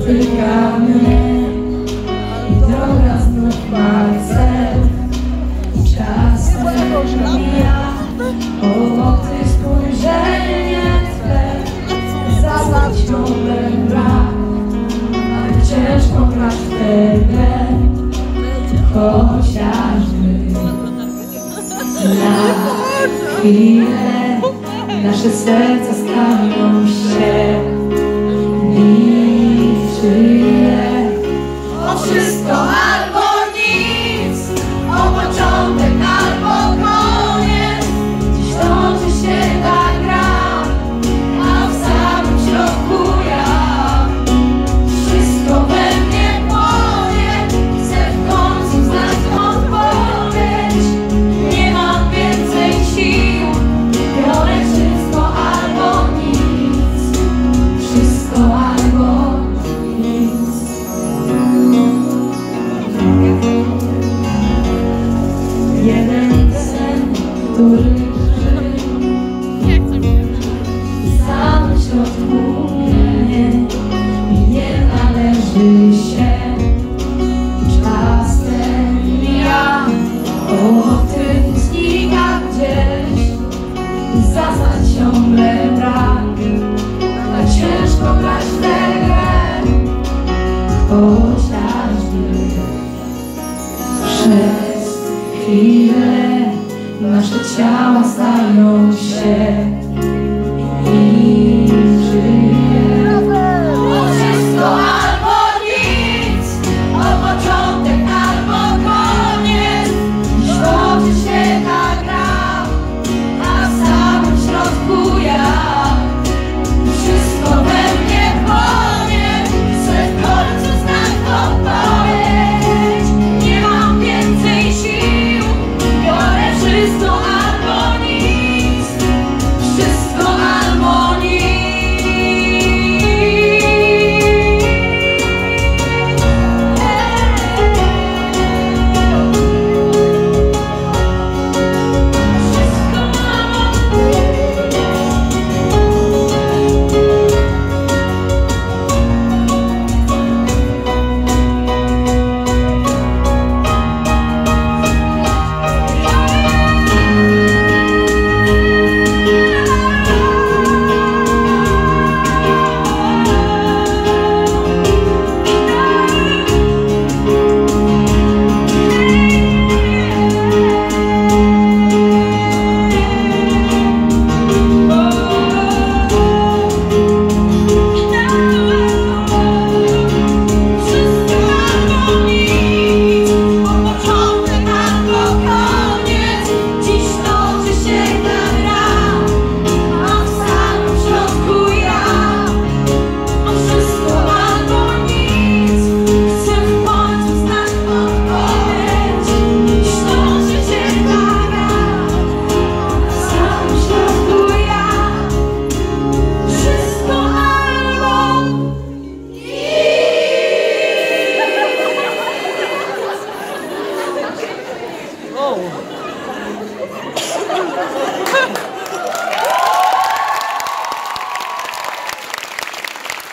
dotyka mnie i droga znów ma cel. Czasem mija obok tych spojrzenie Twe. Zasad ciągle brak, ale ciężko grać w tę grę. Chociażby na chwilę nasze serca staną się niczyje. O wszystko albo nic, o początek albo koniec. Dziś toczy się ta gra, a w samym środku ja. Wszystko we mnie płonie, chcę w końcu znać odpowiedź. Nie mam więcej sił, biorę wszystko albo nic. Wszystko albo nic. Jeden sen, który sam w środku mnie i nie należy się. Czasem mija, obok tym znika gdzieś. Zasad ciągle brak, a ciężko grać w tę grę. Chociażby przez chwilę nasze ciała stają się niczyje. O wszystko albo nic, o początek albo koniec. Dziś toczy się ta gra, a w samym środku ja. Wszystko we mnie płonie, chcę w końcu znać odpowiedź. Nie mam więcej sił, biorę wszystko albo nic. Wszystko albo nic.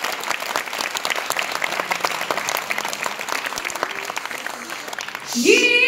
Yeah!